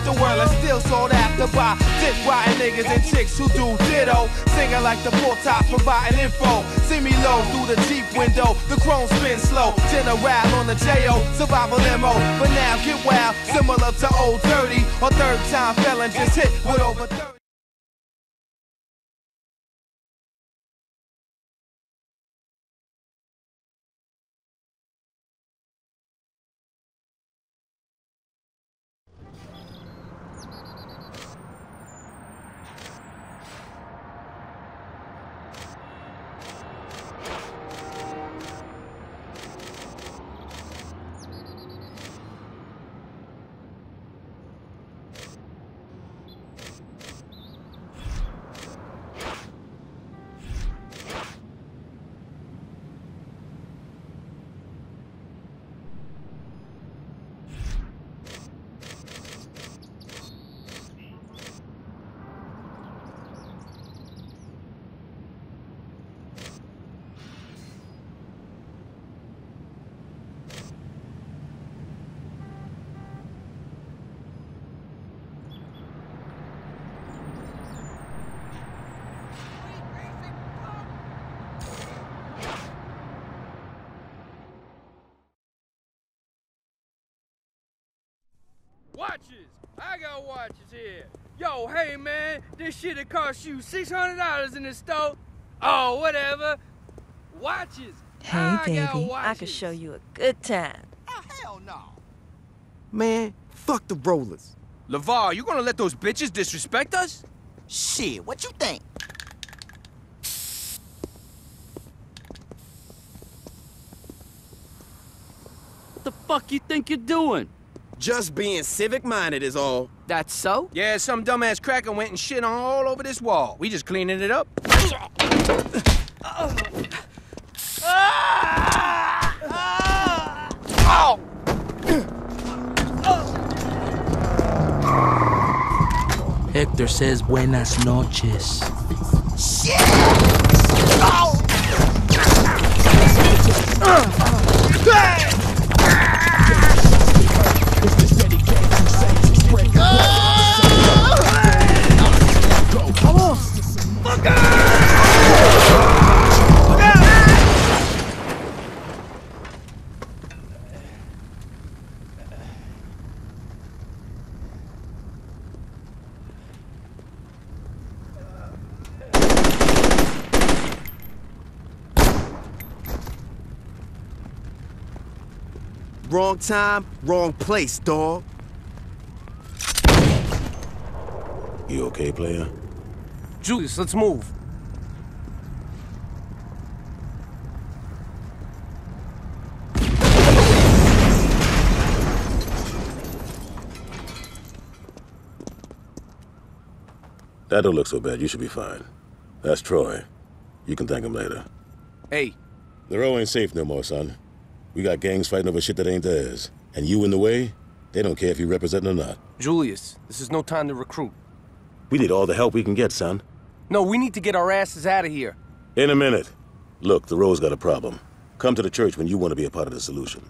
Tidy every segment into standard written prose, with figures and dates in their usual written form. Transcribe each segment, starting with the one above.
the world is still sought after by dick riding niggas and chicks who do ditto. Singing like the poor top, providing info. See me low through the Jeep window, the chrome spin slow. General on the J.O. survival limo. But now get wild, similar to old dirty. Or third time felon just hit with over 30. Watches! I got watches here. Yo, hey man, this shit'll cost you $600 in the store. Oh, whatever. Watches. Hey, baby. I could show you a good time. Oh, hell no. Man, fuck the rollers. LeVar, you gonna let those bitches disrespect us? Shit, what you think? What the fuck you think you're doing? Just being civic-minded is all. That's so? Yeah, some dumbass cracker went and shit on all over this wall. We just cleaning it up. Hector says buenas noches. Shit! Oh! Wrong time, wrong place, dawg. You okay, player? Julius, let's move. That don't look so bad. You should be fine. That's Troy. You can thank him later. Hey. The row ain't safe no more, son. We got gangs fighting over shit that ain't theirs. And you in the way, they don't care if you represent or not. Julius, this is no time to recruit. We need all the help we can get, son. No, we need to get our asses out of here. In a minute. Look, the row's got a problem. Come to the church when you want to be a part of the solution.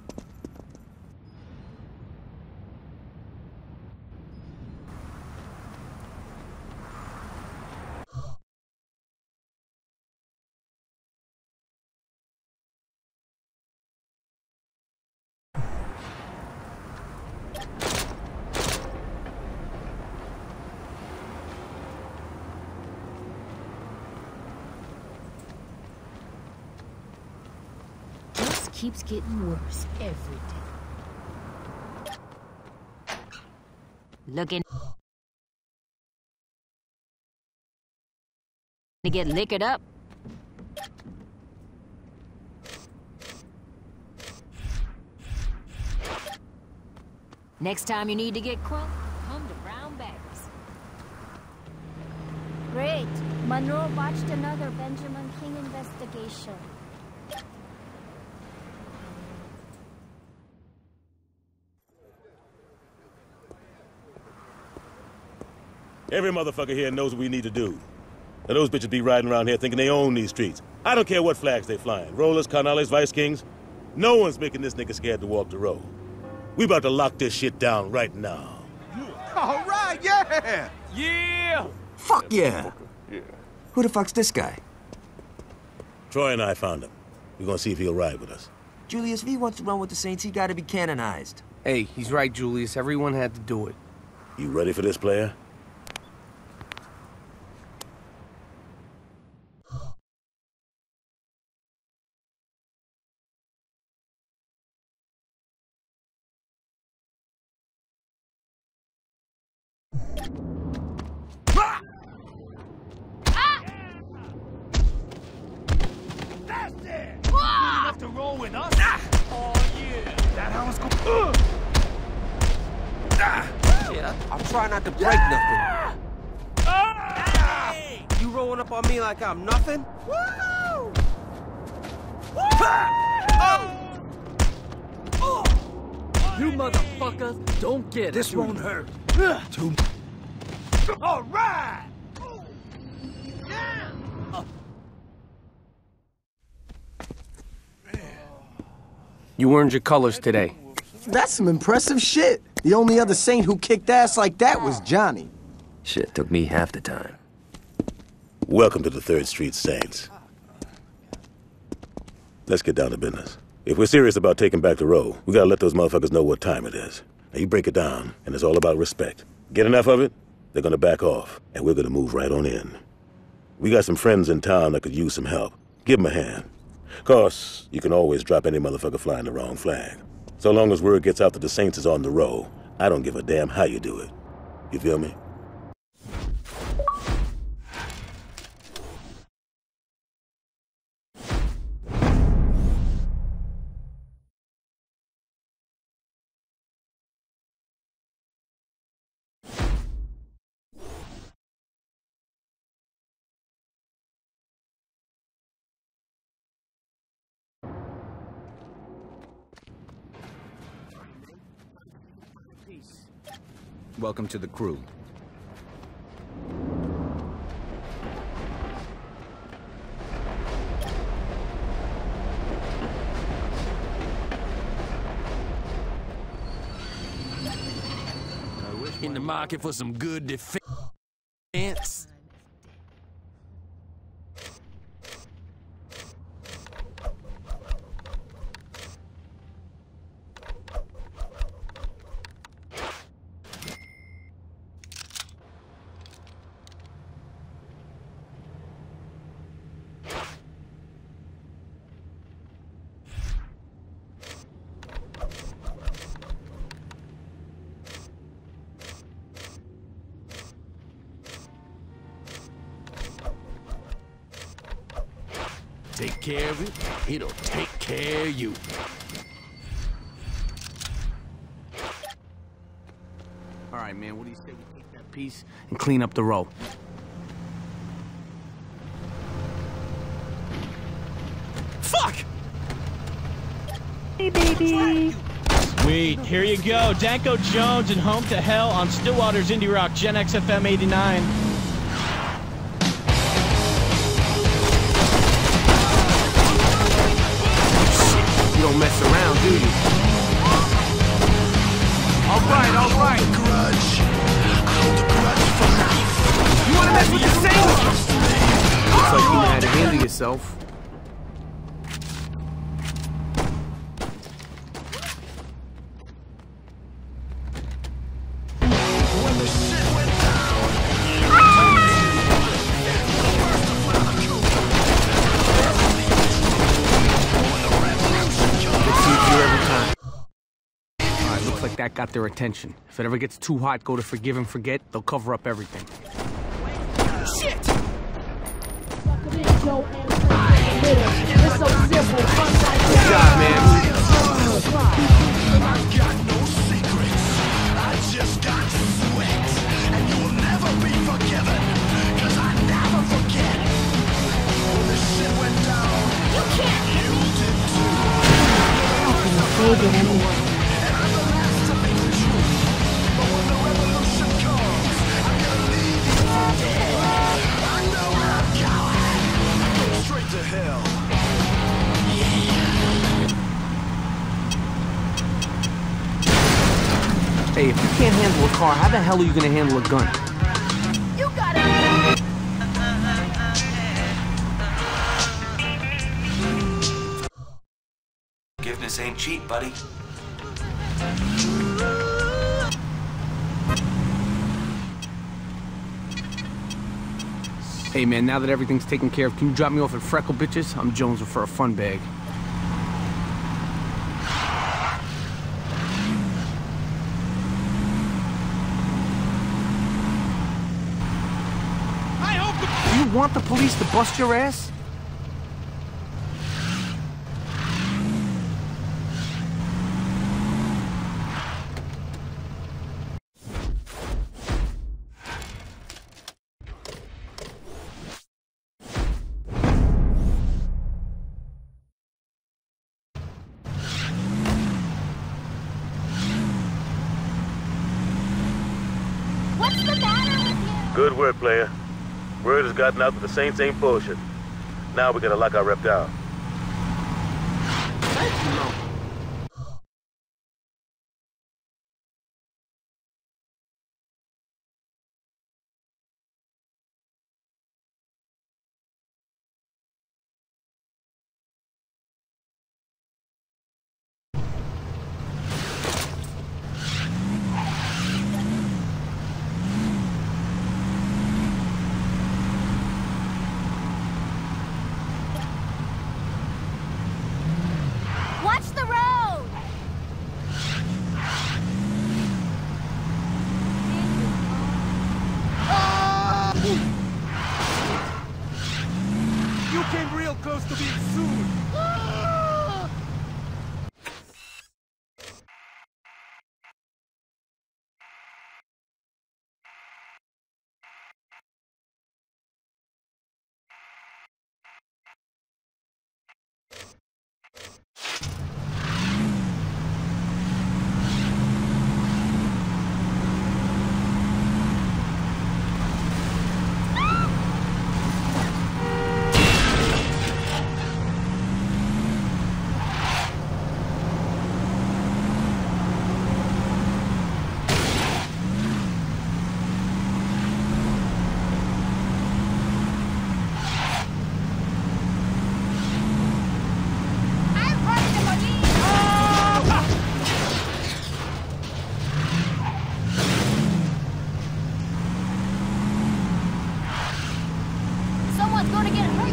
Keeps getting worse every day. Looking to get liquored up. Next time you need to get crunk, come to Brown Bags. Great. Monroe watched another Benjamin King investigation. Every motherfucker here knows what we need to do. Now those bitches be riding around here thinking they own these streets. I don't care what flags they flying. Rollers, Carnales, Vice Kings. No one's making this nigga scared to walk the road. We about to lock this shit down right now. All right, yeah! Yeah! Fuck yeah! Who the fuck's this guy? Troy and I found him. We're gonna see if he'll ride with us. Julius, if he wants to run with the Saints, he gotta be canonized. Hey, he's right, Julius. Everyone had to do it. You ready for this, player? To roll with us? Oh, yeah. That how it's going. Yeah, I'm trying not to break nothing. Hey! You rolling up on me like I'm nothing? Woo! You motherfuckers don't get it. This won't hurt. All right! You earned your colors today. That's some impressive shit. The only other Saint who kicked ass like that was Johnny. Shit, took me half the time. Welcome to the 3rd Street Saints. Let's get down to business. If we're serious about taking back the row, we gotta let those motherfuckers know what time it is. Now you break it down, and it's all about respect. Get enough of it, they're gonna back off, and we're gonna move right on in. We got some friends in town that could use some help. Give them a hand. Course, you can always drop any motherfucker flying the wrong flag. So long as word gets out that the Saints is on the row, I don't give a damn how you do it. You feel me? Welcome to the crew. In the market for some good defense. Take care of it, it'll take care of you. All right, man, what do you say we take that piece and clean up the row? Fuck! Hey, baby. Sweet, here you go. Danko Jones and Home to Hell on Stillwater's Indie Rock, Gen X FM 89. You don't mess around, do you? All right, all right. You wanna mess with the Saints? Looks like you know how to handle yourself. That got their attention. If it ever gets too hot, go to Forgive and Forget. They'll cover up everything. Shit! Good job, man. I got no secrets. I just got to sweat. And you will never be forgiven. Cause I never forget. When the shit went down, you can't. You did too. can't handle a car, how the hell are you gonna handle a gun? You got it! Forgiveness ain't cheap, buddy. Hey man, now that everything's taken care of, can you drop me off at Freckle Bitches? I'm jonesing for a fun bag. Do you want the police to bust your ass? What's the matter with you? Good work, player. Word has gotten out that the Saints ain't bullshit. Now we gotta lock our rep down. Thank you, Lo. Watch the road! You came real close to being sued. Someone's gonna get hurt.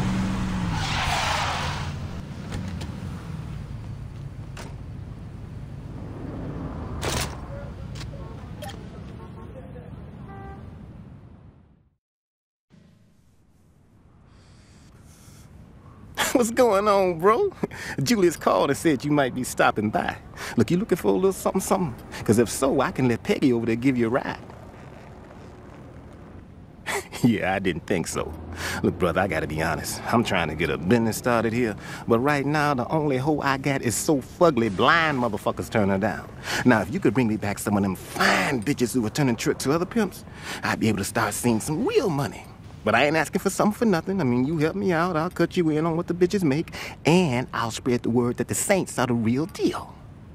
What's going on, bro? Julius called and said you might be stopping by. Look, you looking for a little something? Because if so, I can let Peggy over there give you a ride. Yeah, I didn't think so. Look, brother, I gotta be honest. I'm trying to get a business started here, but right now, the only hoe I got is so fugly blind motherfuckers turn her down. Now, if you could bring me back some of them fine bitches who were turning tricks to other pimps, I'd be able to start seeing some real money. But I ain't asking for something for nothing. I mean, you help me out, I'll cut you in on what the bitches make, and I'll spread the word that the Saints are the real deal.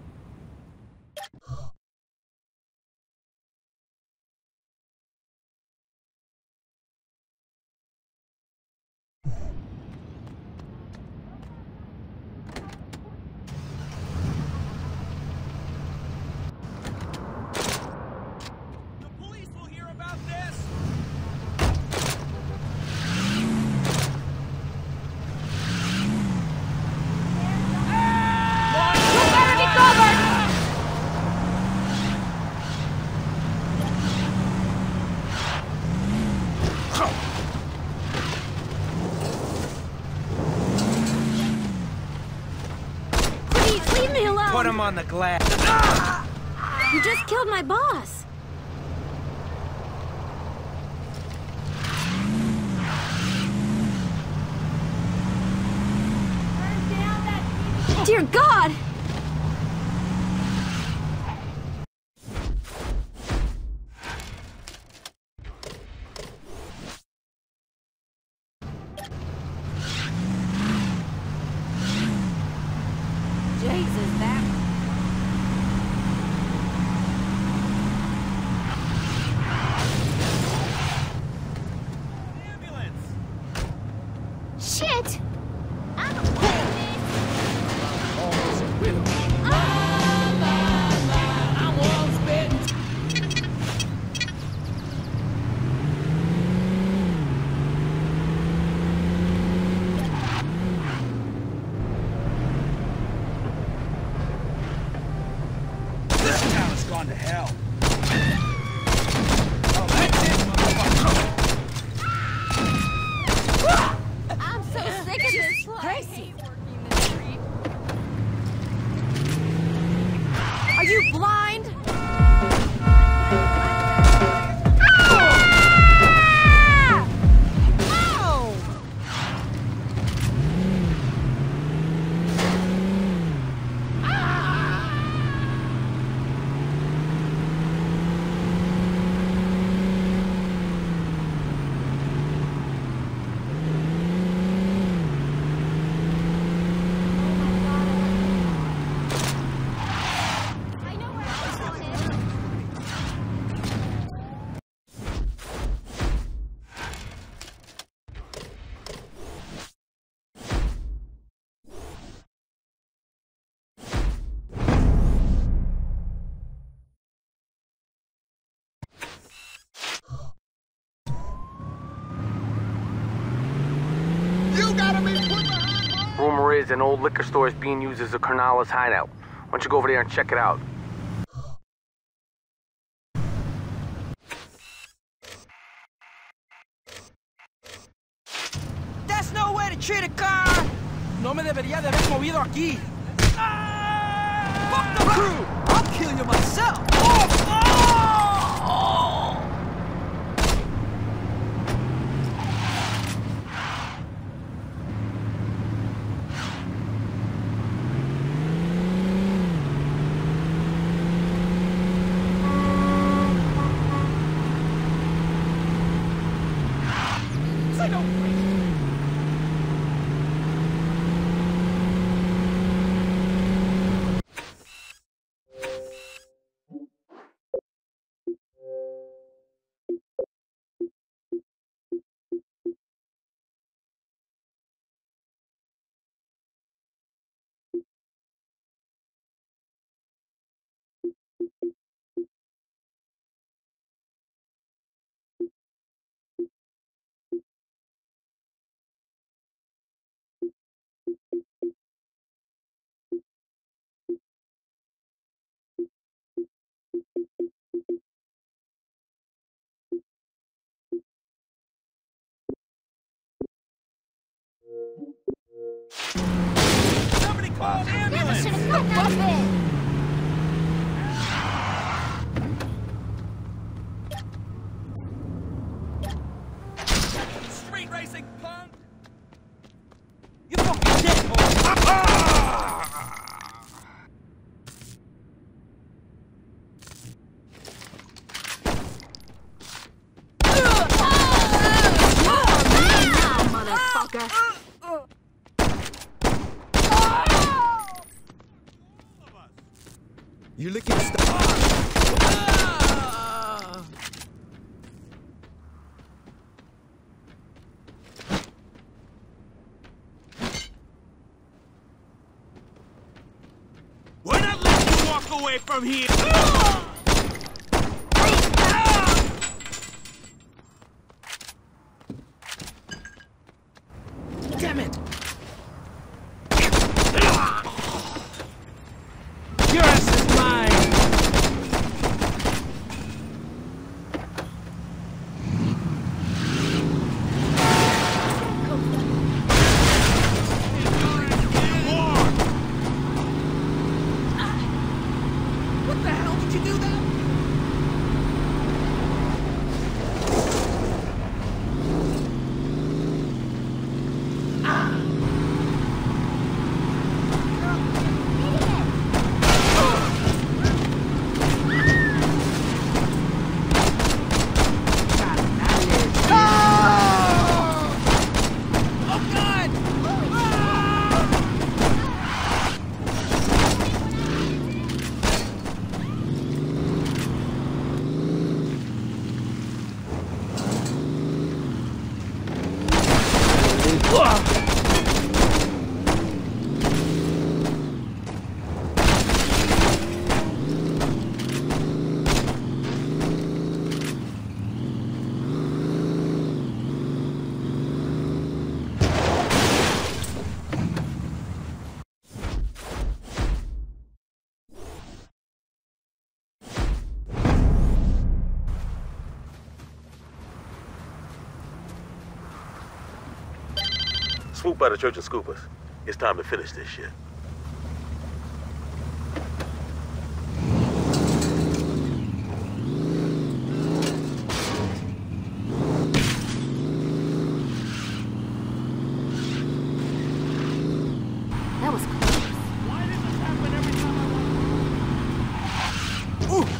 Put him on the glass. You just killed my boss. Dear God! Jesus, that... is an old liquor store is being used as a Carnales hideout. Why don't you go over there and check it out? That's no way to treat a car! No me debería de haber movido aquí. Fuck the crew! I'll kill you myself! Somebody call an ambulance! Never should have cut that bit! Street racing punk! You fucking dead, boy! You licking stuff. We're not letting you walk away from here! Damn it! Your ass is mine! What the hell did you do that? Swoop by the Church of Scoopers. It's time to finish this shit. That was close. Why does this happen every time I want?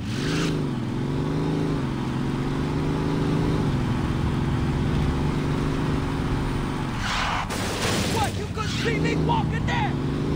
What? You couldn't see me walking there?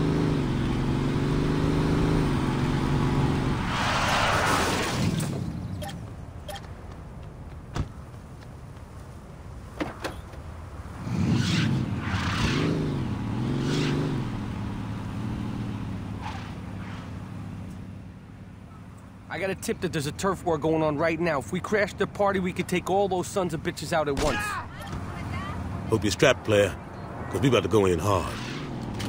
I got a tip that there's a turf war going on right now. If we crash the party, we could take all those sons of bitches out at once. Hope you're strapped, player, because we about to go in hard.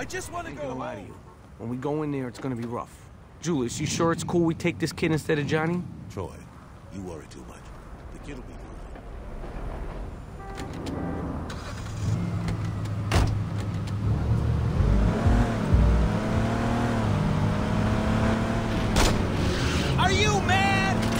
I just want to go lie to home. you. When we go in there, it's gonna be rough. Julius, you sure it's cool we take this kid instead of Johnny? Troy, you worry too much. The kid will be fine. Are you mad?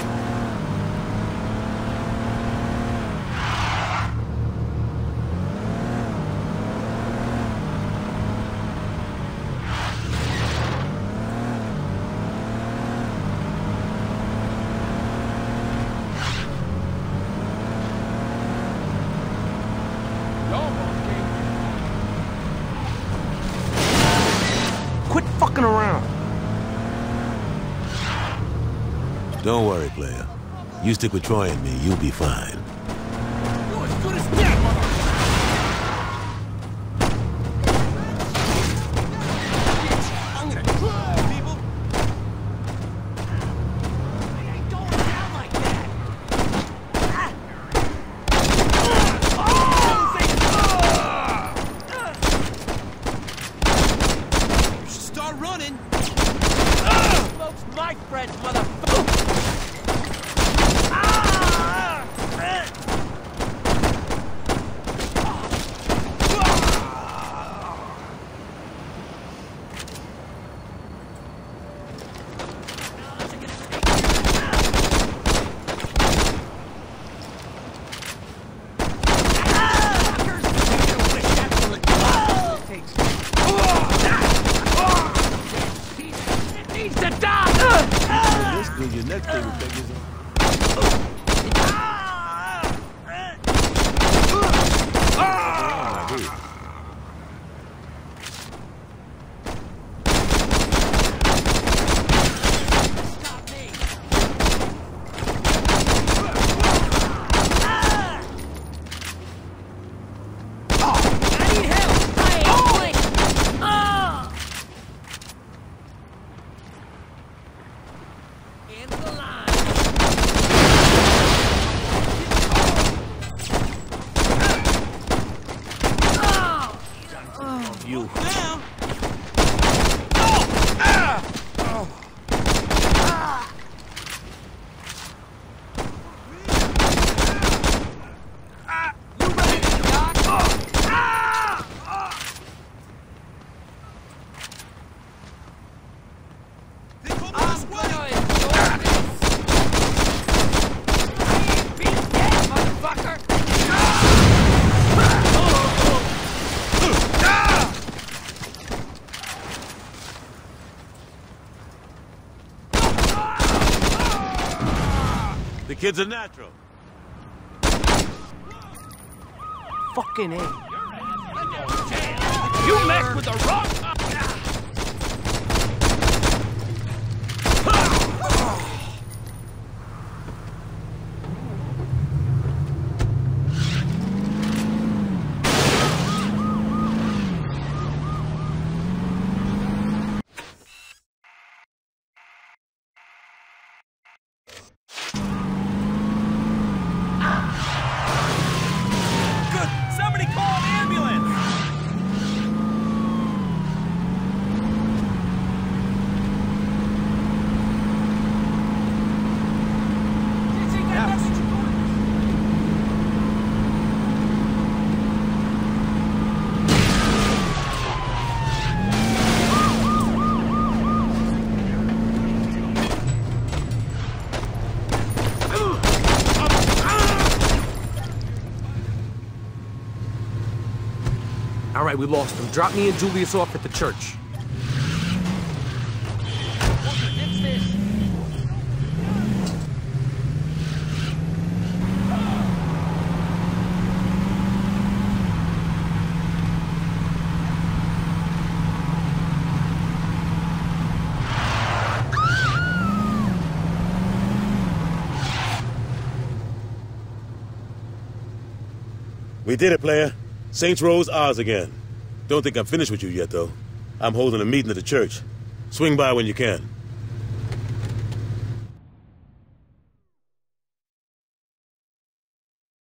Quit fucking around. Don't worry, player. You stick with Troy and me, you'll be fine. You're as good as dead, I'm gonna kill people. I ain't going down like that. You should start running. Smoke's my friend, motherfucker. Your next favorite thing is You. the kid's a natural. Fucking A. You mess with the wrong. Somebody call an ambulance! All right, we lost him. Drop me and Julius off at the church. We did it, player. Saints Row's ours again. Don't think I'm finished with you yet, though. I'm holding a meeting at the church. Swing by when you can.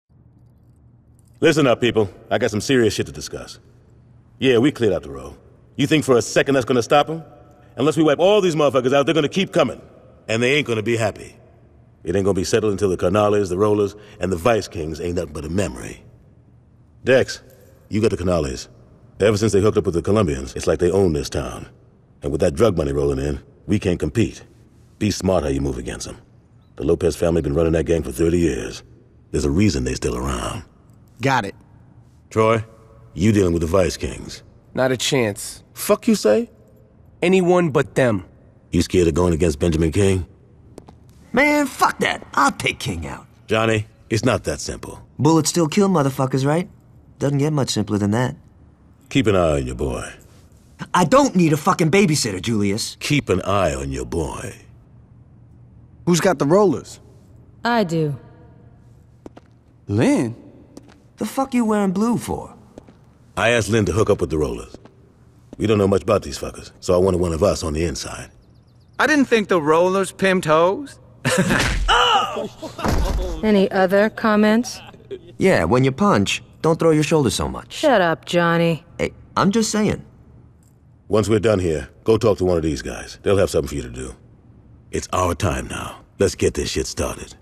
Listen up, people. I got some serious shit to discuss. Yeah, we cleared out the row. You think for a second that's gonna stop them? Unless we wipe all these motherfuckers out, they're gonna keep coming. And they ain't gonna be happy. It ain't gonna be settled until the Canales, the Rollers, and the Vice Kings ain't nothing but a memory. Dex, you got the Canales. Ever since they hooked up with the Colombians, it's like they own this town. And with that drug money rolling in, we can't compete. Be smart how you move against them. The Lopez family been running that gang for 30 years. There's a reason they still around. Got it. Troy, you dealing with the Vice Kings. Not a chance. Fuck you say? Anyone but them. You scared of going against Benjamin King? Man, fuck that. I'll take King out. Johnny, it's not that simple. Bullets still kill motherfuckers, right? Doesn't get much simpler than that. Keep an eye on your boy. I don't need a fucking babysitter, Julius. Keep an eye on your boy. Who's got the rollers? I do. Lynn? The fuck you wearing blue for? I asked Lynn to hook up with the Rollers. We don't know much about these fuckers, so I wanted one of us on the inside. I didn't think the Rollers pimped hoes. Any other comments? Yeah, when you punch, don't throw your shoulders so much. Shut up, Johnny. Hey, I'm just saying. Once we're done here, go talk to one of these guys. They'll have something for you to do. It's our time now. Let's get this shit started.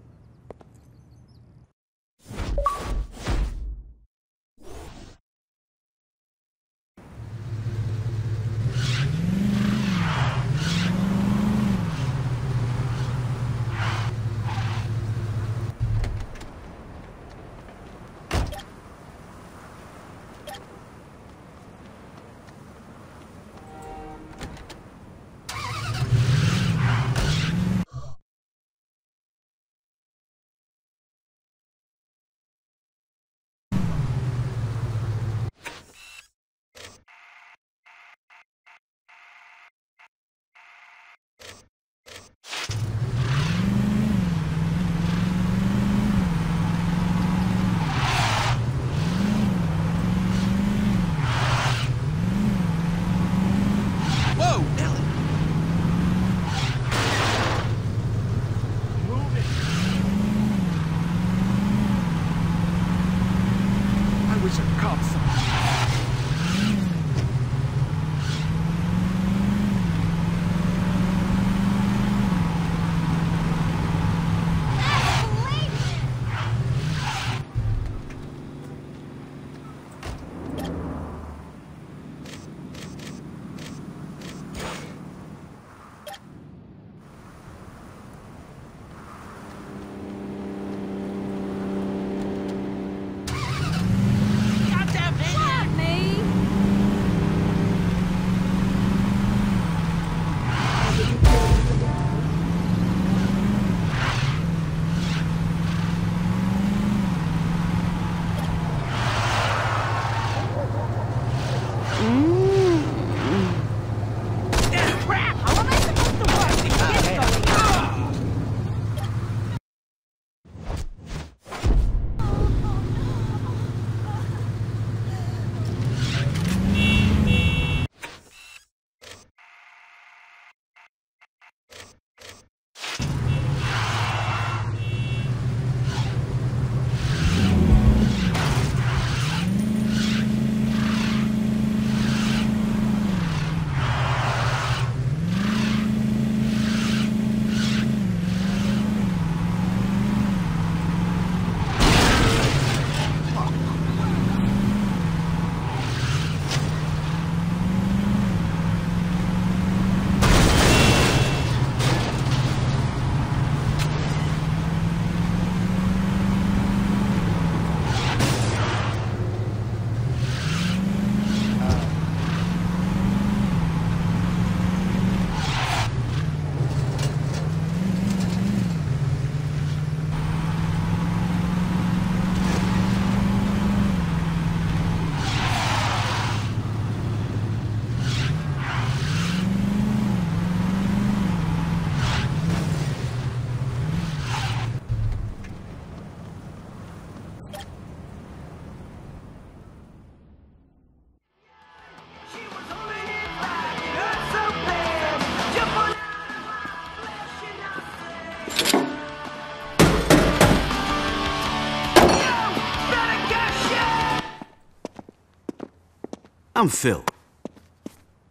I'm Phil.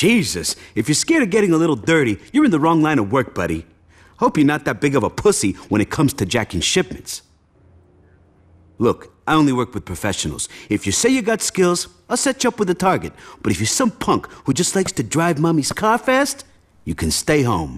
Jesus, if you're scared of getting a little dirty, you're in the wrong line of work, buddy. Hope you're not that big of a pussy when it comes to jacking shipments. Look, I only work with professionals. If you say you got skills, I'll set you up with a target. But if you're some punk who just likes to drive mommy's car fast, you can stay home.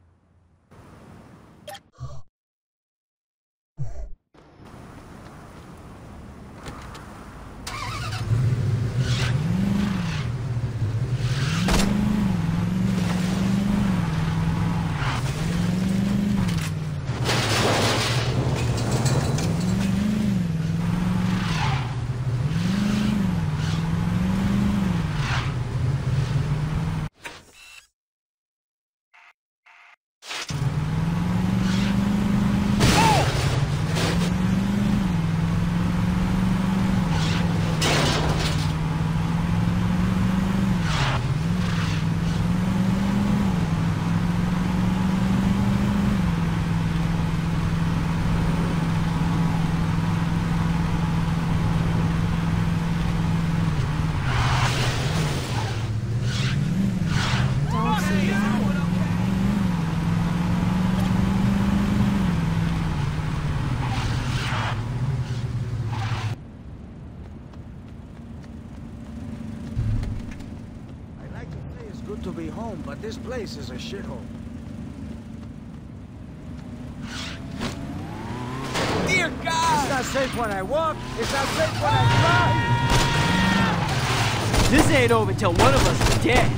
To be home, but this place is a shithole. Dear God! It's not safe when I walk. It's not safe when I drive. This ain't over till one of us is dead.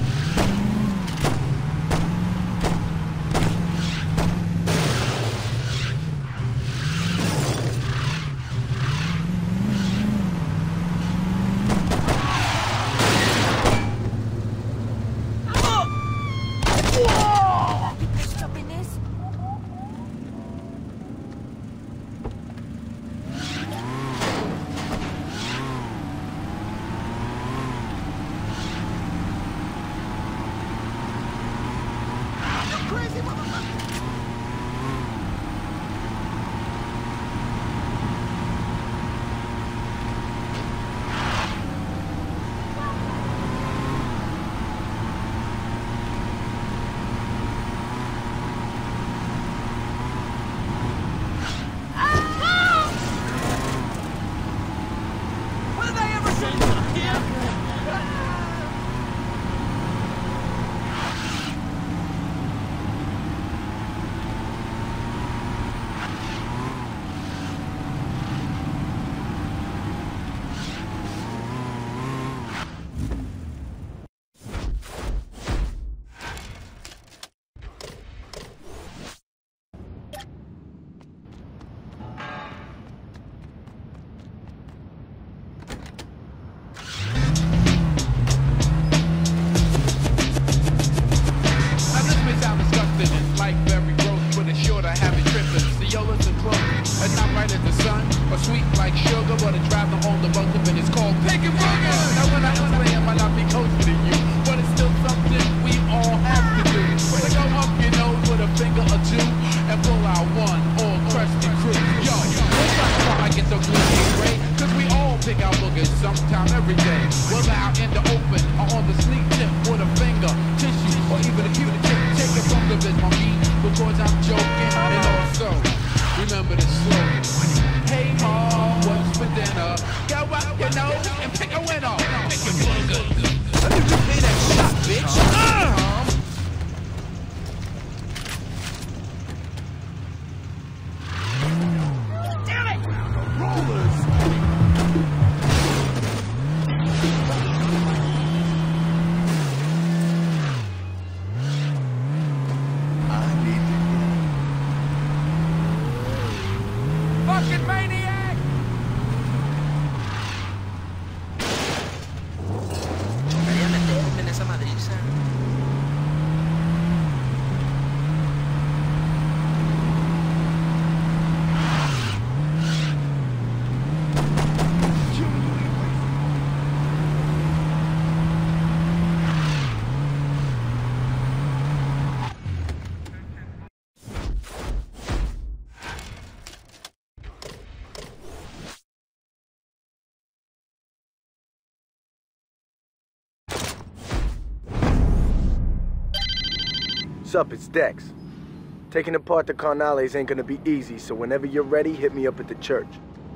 What's up? It's Dex. Taking apart the Carnales ain't gonna be easy, so whenever you're ready, hit me up at the church.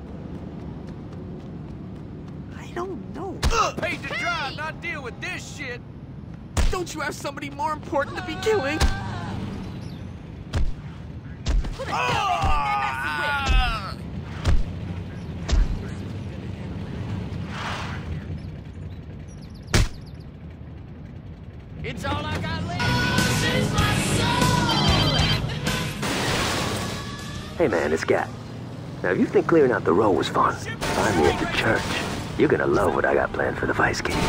I don't know. Paid to drive, not deal with this shit. Don't you have somebody more important to be killing? It's all I got left. Hey man, it's Gat. Now if you think clearing out the road was fun, find me at the church. You're gonna love what I got planned for the Vice King.